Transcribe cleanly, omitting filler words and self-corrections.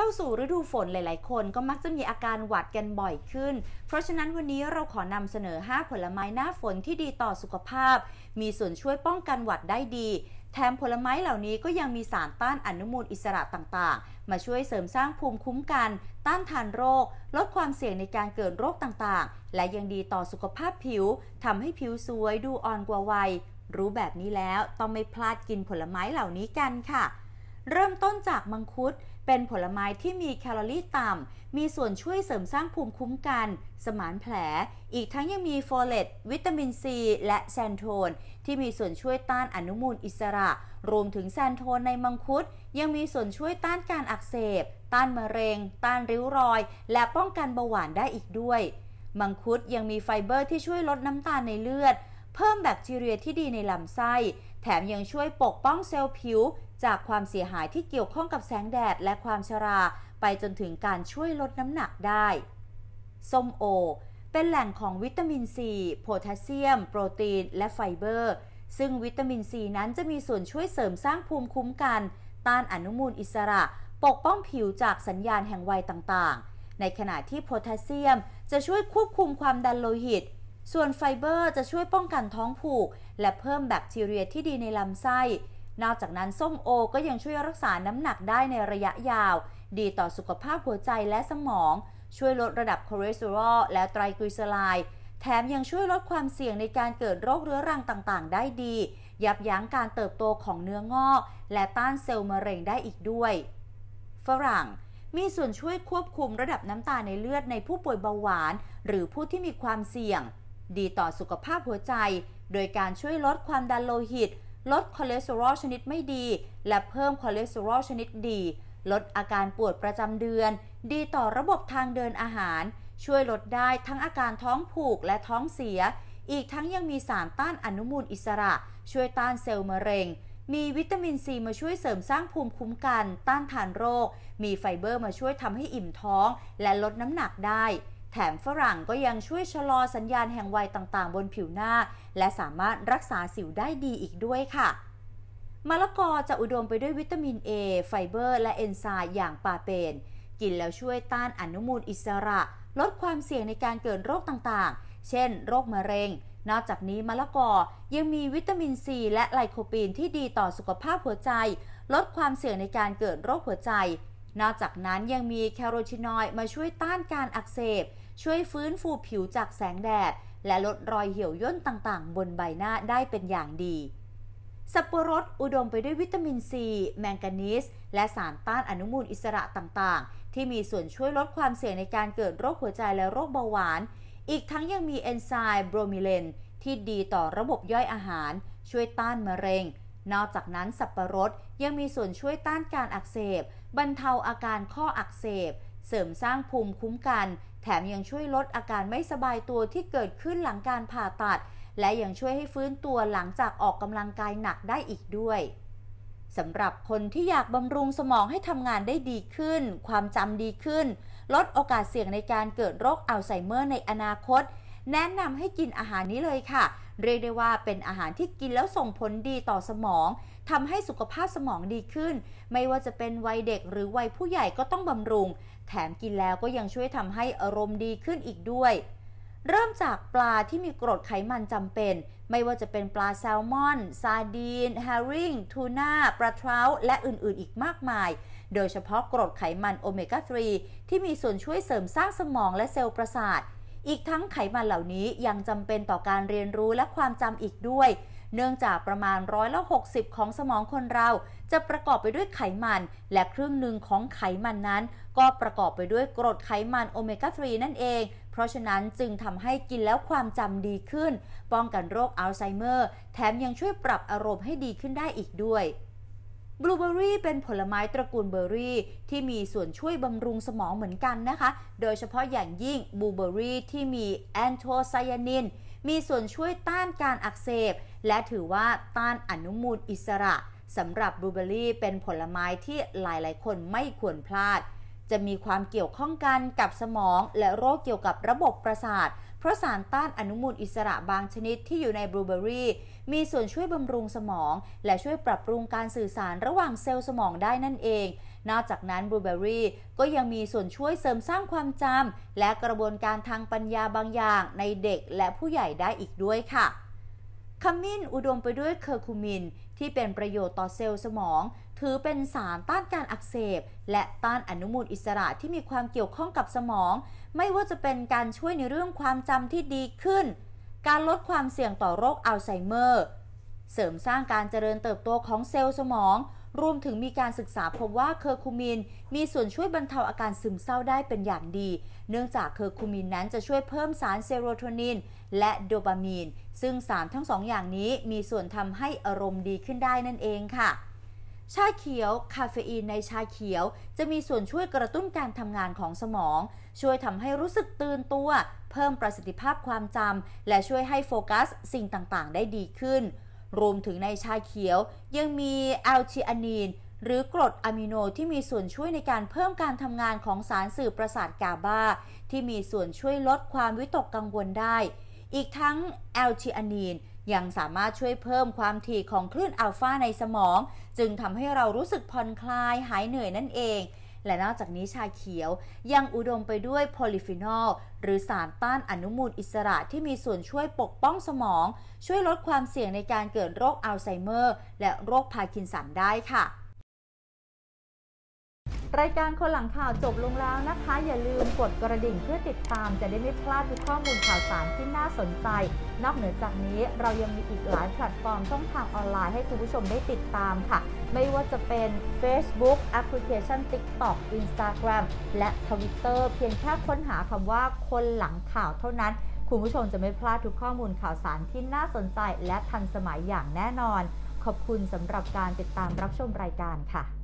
าสู่ฤดูฝนหลายๆคนก็มักจะมีอาการหวัดกันบ่อยขึ้นเพราะฉะนั้นวันนี้เราขอนำเสนอ5ผลไม้หน้าฝนที่ดีต่อสุขภาพมีส่วนช่วยป้องกันหวัดได้ดีแถมผลไม้เหล่านี้ก็ยังมีสารต้านอนุมูลอิสระต่างๆมาช่วยเสริมสร้างภูมิคุ้มกันต้านทานโรคลดความเสี่ยงในการเกิดโรคต่างๆและยังดีต่อสุขภาพผิวทำให้ผิวสวยดูอ่อนกว่าวัยรู้แบบนี้แล้วต้องไม่พลาดกินผลไม้เหล่านี้กันค่ะเริ่มต้นจากมังคุดเป็นผลไม้ที่มีแคลอรี่ต่ำมีส่วนช่วยเสริมสร้างภูมิคุ้มกันสมานแผลอีกทั้งยังมีโฟเลตวิตามินซีและแซนโทนที่มีส่วนช่วยต้านอนุมูลอิสระรวมถึงแซนโทนในมังคุดยังมีส่วนช่วยต้านการอักเสบต้านมะเร็งต้านริ้วรอยและป้องกันเบาหวานได้อีกด้วยมังคุดยังมีไฟเบอร์ที่ช่วยลดน้ำตาลในเลือดเพิ่มแบคทีเรียที่ดีในลำไส้แถมยังช่วยปกป้องเซลล์ผิวจากความเสียหายที่เกี่ยวข้องกับแสงแดดและความชราไปจนถึงการช่วยลดน้ำหนักได้ส้มโอเป็นแหล่งของวิตามินซีโพแทสเซียมโปรตีนและไฟเบอร์ซึ่งวิตามินซีนั้นจะมีส่วนช่วยเสริมสร้างภูมิคุ้มกันต้านอนุมูลอิสระปกป้องผิวจากสัญญาณแห่งวัยต่างๆในขณะที่โพแทสเซียมจะช่วยควบคุมความดันโลหิตส่วนไฟเบอร์จะช่วยป้องกันท้องผูกและเพิ่มแบคทีเรียที่ดีในลำไส้นอกจากนั้นส้มโอก็ยังช่วยรักษาน้ำหนักได้ในระยะยาวดีต่อสุขภาพหัวใจและสมองช่วยลดระดับคอเลสเตอรอลและไตรกลีเซอไรด์แถมยังช่วยลดความเสี่ยงในการเกิดโรคเรื้อรังต่างๆได้ดียับยั้งการเติบโตของเนื้องอกและต้านเซลล์มะเร็งได้อีกด้วยฝรั่งมีส่วนช่วยควบคุมระดับน้ำตาลในเลือดในผู้ป่วยเบาหวานหรือผู้ที่มีความเสี่ยงดีต่อสุขภาพหัวใจโดยการช่วยลดความดันโลหิตลดคอเลสเตอรอลชนิดไม่ดีและเพิ่มคอเลสเตอรอลชนิดดีลดอาการปวดประจำเดือนดีต่อระบบทางเดินอาหารช่วยลดได้ทั้งอาการท้องผูกและท้องเสียอีกทั้งยังมีสารต้านอนุมูลอิสระช่วยต้านเซลล์มะเร็งมีวิตามินซีมาช่วยเสริมสร้างภูมิคุ้มกันต้านทานโรคมีไฟเบอร์มาช่วยทำให้อิ่มท้องและลดน้ำหนักได้แถมฝรั่งก็ยังช่วยชะลอสัญญาณแห่งวัยต่างๆบนผิวหน้าและสามารถรักษาสิวได้ดีอีกด้วยค่ะมะละกอจะอุดมไปด้วยวิตามิน A ไฟเบอร์และเอนไซม์อย่างปาเปนกินแล้วช่วยต้านอนุมูลอิสระลดความเสี่ยงในการเกิดโรคต่างๆเช่นโรคมะเร็งนอกจากนี้มะละกอยังมีวิตามินซีและไลโคปีนที่ดีต่อสุขภาพหัวใจลดความเสี่ยงในการเกิดโรคหัวใจนอกจากนั้นยังมีแคโรทีนอยด์มาช่วยต้านการอักเสบช่วยฟื้นฟูผิวจากแสงแดดและลดรอยเหี่ยวย่นต่างๆบนใบหน้าได้เป็นอย่างดีสับปะรดอุดมไปด้วยวิตามินซีแมงกานีสและสารต้านอนุมูลอิสระต่างๆที่มีส่วนช่วยลดความเสี่ยงในการเกิดโรคหัวใจและโรคเบาหวานอีกทั้งยังมีเอนไซม์โบรมิเลนที่ดีต่อระบบย่อยอาหารช่วยต้านมะเร็งนอกจากนั้นสับปะรดยังมีส่วนช่วยต้านการอักเสบบรรเทาอาการข้ออักเสบเสริมสร้างภูมิคุ้มกันแถมยังช่วยลดอาการไม่สบายตัวที่เกิดขึ้นหลังการผ่าตัดและยังช่วยให้ฟื้นตัวหลังจากออกกำลังกายหนักได้อีกด้วยสำหรับคนที่อยากบำรุงสมองให้ทำงานได้ดีขึ้นความจำดีขึ้นลดโอกาสเสี่ยงในการเกิดโรคอัลไซเมอร์ในอนาคตแนะนำให้กินอาหารนี้เลยค่ะเรียกได้ว่าเป็นอาหารที่กินแล้วส่งผลดีต่อสมองทำให้สุขภาพสมองดีขึ้นไม่ว่าจะเป็นวัยเด็กหรือวัยผู้ใหญ่ก็ต้องบำรุงแถมกินแล้วก็ยังช่วยทำให้อารมณ์ดีขึ้นอีกด้วยเริ่มจากปลาที่มีกรดไขมันจำเป็นไม่ว่าจะเป็นปลาแซลมอนซาร์ดีนแฮริงทูน่าปลาเทราและอื่นๆอีกมากมายโดยเฉพาะกรดไขมันโอเมก้า 3 ที่มีส่วนช่วยเสริมสร้างสมองและเซลล์ประสาทอีกทั้งไขมันเหล่านี้ยังจำเป็นต่อการเรียนรู้และความจำอีกด้วยเนื่องจากประมาณ60%ของสมองคนเราจะประกอบไปด้วยไขมันและครึ่งหนึ่งของไขมันนั้นก็ประกอบไปด้วยกรดไขมันโอเมก้า 3 นั่นเองเพราะฉะนั้นจึงทำให้กินแล้วความจำดีขึ้นป้องกันโรคอัลไซเมอร์แถมยังช่วยปรับอารมณ์ให้ดีขึ้นได้อีกด้วยบลูเบอร์รี่เป็นผลไม้ตระกูลเบอร์รี่ที่มีส่วนช่วยบำรุงสมองเหมือนกันนะคะโดยเฉพาะอย่างยิ่งบลูเบอร์รี่ที่มีแอนโทไซยานินมีส่วนช่วยต้านการอักเสบและถือว่าต้านอนุมูลอิสระสำหรับบลูเบอร์รี่เป็นผลไม้ที่หลายๆคนไม่ควรพลาดจะมีความเกี่ยวข้องกันกับสมองและโรคเกี่ยวกับระบบประสาทเพราะสารต้านอนุมูลอิสระบางชนิดที่อยู่ในบลูเบอร์รี่มีส่วนช่วยบำรุงสมองและช่วยปรับปรุงการสื่อสารระหว่างเซลล์สมองได้นั่นเองนอกจากนั้นบลูเบอร์รี่ก็ยังมีส่วนช่วยเสริมสร้างความจำและกระบวนการทางปัญญาบางอย่างในเด็กและผู้ใหญ่ได้อีกด้วยค่ะขมิ้นอุดมไปด้วยเคอร์คูมินที่เป็นประโยชน์ต่อเซลล์สมองถือเป็นสารต้านการอักเสบและต้านอนุมูลอิสระที่มีความเกี่ยวข้องกับสมองไม่ว่าจะเป็นการช่วยในเรื่องความจำที่ดีขึ้นการลดความเสี่ยงต่อโรคอัลไซเมอร์เสริมสร้างการเจริญเติบโตของเซลล์สมองรวมถึงมีการศึกษาพบว่าเคอร์คูมินมีส่วนช่วยบรรเทาอาการซึมเศร้าได้เป็นอย่างดีเนื่องจากเคอร์คูมินนั้นจะช่วยเพิ่มสารเซโรโทนินและโดปามีนซึ่งสารทั้งสองอย่างนี้มีส่วนทำให้อารมณ์ดีขึ้นได้นั่นเองค่ะชาเขียวคาเฟอีนในชาเขียวจะมีส่วนช่วยกระตุ้นการทำงานของสมองช่วยทำให้รู้สึกตื่นตัวเพิ่มประสิทธิภาพความจำและช่วยให้โฟกัสสิ่งต่างๆได้ดีขึ้นรวมถึงในชาเขียวยังมีแอลทิอานีนหรือกรดอะมิโนที่มีส่วนช่วยในการเพิ่มการทำงานของสารสื่อประสาทกาบาที่มีส่วนช่วยลดความวิตกกังวลได้อีกทั้งแอลทิอานีนยังสามารถช่วยเพิ่มความถี่ของคลื่นอัลฟาในสมองจึงทำให้เรารู้สึกผ่อนคลายหายเหนื่อยนั่นเองและนอกจากนี้ชาเขียวยังอุดมไปด้วยโพลีฟีนอลหรือสารต้านอนุมูลอิสระที่มีส่วนช่วยปกป้องสมองช่วยลดความเสี่ยงในการเกิดโรคอัลไซเมอร์และโรคพาร์กินสันได้ค่ะรายการคนหลังข่าวจบลงแล้วนะคะอย่าลืมกดกระดิ่งเพื่อติดตามจะได้ไม่พลาดทุกข้อมูลข่าวสารที่น่าสนใจนอกเหนือจากนี้เรายังมีอีกหลายแพลตฟอร์มช่องทางออนไลน์ให้คุณผู้ชมได้ติดตามค่ะไม่ว่าจะเป็น Facebook แอปพลิเคชัน TikTok Instagram และ Twitter เพียงแค่ค้นหาคำว่าคนหลังข่าวเท่านั้นคุณผู้ชมจะไม่พลาดทุกข้อมูลข่าวสารที่น่าสนใจและทันสมัยอย่างแน่นอนขอบคุณสำหรับการติดตามรับชมรายการค่ะ